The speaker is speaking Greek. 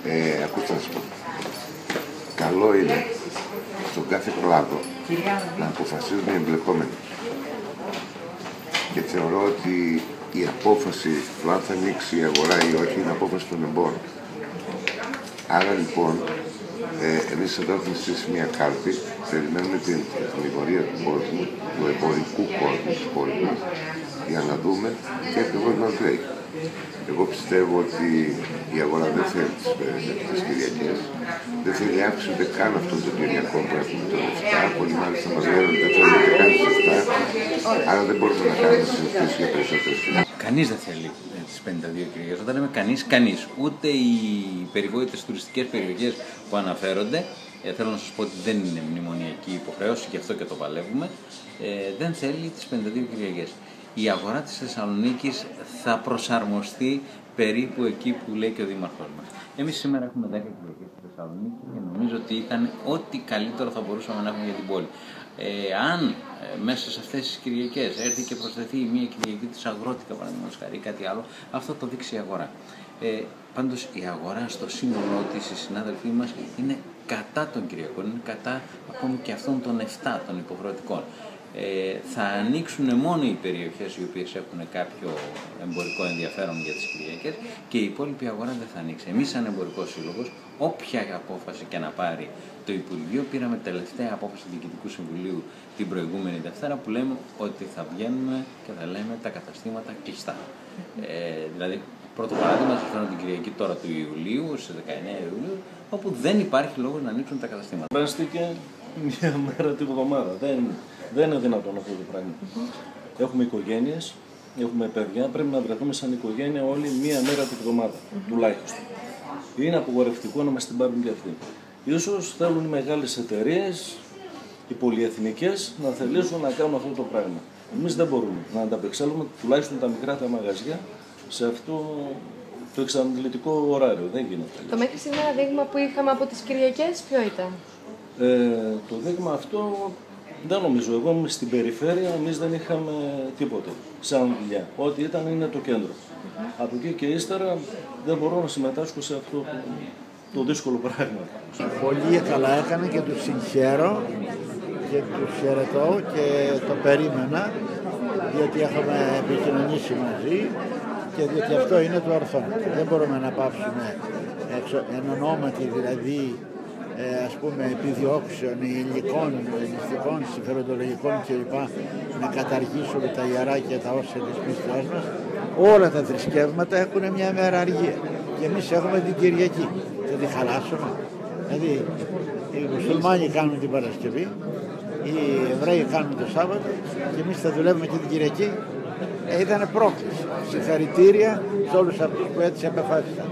Ακούστε να σας πω. Καλό είναι στον κάθε κλάδο να αποφασίζουν οι εμπλεκόμενοι. Και θεωρώ ότι η απόφαση του αν θα ανοίξει η αγορά ή όχι είναι απόφαση των εμπόρων. Άρα λοιπόν, εμείς εδώ έχουμε στήσει μια κάλπη, περιμένουμε την εφορία του κόσμου, του εμπορικού κόσμου της πόλης μας, για να δούμε τι ακριβώς μας λέει. Εγώ πιστεύω ότι η αγορά δεν θέλει τις Κυριακές, δεν θέλει αύξηση ούτε καν αυτών των Κυριακών που έχουμε το 7, πολύ μάλιστα μας λένε ότι δεν θέλει ούτε καν τις 7, άρα δεν μπορούμε να κάνουμε συζητήσεις για περισσότερες Κυριακές. Κανείς δεν θέλει τις 52 Κυριακές. Όταν λέμε κανείς. Ούτε οι περιβόητες τουριστικές περιοχές που αναφέρονται, θέλω να σας πω ότι δεν είναι μνημονιακή υποχρέωση, γι' αυτό και το παλεύουμε, δεν θέλει τις 52 Κυριακές. Η αγορά της Θεσσαλονίκης θα προσαρμοστεί περίπου εκεί που λέει και ο Δήμαρχος μας. Εμείς σήμερα έχουμε 10 Κυριακές στη Θεσσαλονίκη και νομίζω ότι ήταν ό,τι καλύτερο θα μπορούσαμε να έχουμε για την πόλη. Αν μέσα σε αυτές τις Κυριακές έρθει και προσθεθεί μια Κυριακή της Αγρότικα, παραδείγματος χάρη, ή κάτι άλλο, αυτό το δείξει η αγορά. Πάντως η αγορά στο σύνολό της, οι συνάδελφοί μας, είναι κατά των Κυριακών, είναι κατά ακόμη και αυτών των 7 των υποχρεωτικών. Θα ανοίξουν μόνο οι περιοχές οι οποίες έχουν κάποιο εμπορικό ενδιαφέρον για τις Κυριακές και η υπόλοιπη αγορά δεν θα ανοίξει. Εμείς σαν εμπορικός σύλλογος, όποια απόφαση και να πάρει το Υπουργείο, πήραμε τελευταία απόφαση του Διοικητικού Συμβουλίου την προηγούμενη Δευτέρα που λέμε ότι θα βγαίνουμε και θα λέμε τα καταστήματα κλειστά. Δηλαδή, πρώτο παράδειγμα, σας φέρνω την Κυριακή τώρα του Ιουλίου, στις 19 Ιουλίου, όπου δεν υπάρχει λόγος να ανοίξουν τα καταστήματα. Βρέστηκε μια μέρα την εβδομάδα. Δεν είναι δυνατόν αυτό το πράγμα. Έχουμε οικογένειες, έχουμε παιδιά, πρέπει να βρεθούμε σαν οικογένεια όλοι μία μέρα την εβδομάδα, τουλάχιστον. Είναι απογορευτικό να μας την πάρουν και αυτοί. Ίσως θέλουν οι μεγάλες εταιρείες, οι πολυεθνικές, να θελήσουν να κάνουν αυτό το πράγμα. Εμείς δεν μπορούμε να ανταπεξέλθουμε, τουλάχιστον τα μικρά τα μαγαζιά, σε αυτό το εξαντλητικό ωράριο. Δεν γίνεται. Το μέχρι σήμερα δείγμα που είχαμε από τις Κυριακές ποιο ήταν? Το δείγμα αυτό δεν νομίζω. Εγώ είμαι στην περιφέρεια, εμείς δεν είχαμε τίποτα σαν δουλειά. Ό,τι ήταν είναι το κέντρο. Από εκεί και ύστερα δεν μπορώ να συμμετάσχω σε αυτό το δύσκολο πράγμα. Πολύ καλά έκανε και τους συγχαίρω και τους χαιρετώ και το περίμενα, διότι έχουμε επικοινωνήσει μαζί και διότι αυτό είναι το ορθό. Δεν μπορούμε να πάψουμε εν ονόματι δηλαδή ας πούμε επιδιώξεων υλικών, μυστικών, συμφεροντολογικών κλπ. Να καταργήσουμε τα ιερά και τα όσα της πίστεως μας. Όλα τα θρησκεύματα έχουν μια μέρα αργία και εμείς έχουμε την Κυριακή. Θα τη χαλάσουμε. Δηλαδή οι μουσουλμάνοι κάνουν την Παρασκευή, οι Εβραίοι κάνουν το Σάββατο και εμείς θα δουλεύουμε και την Κυριακή. Ήταν πρόκληση. Συγχαρητήρια σε όλους αυτούς που έτσι απεφάσισαν.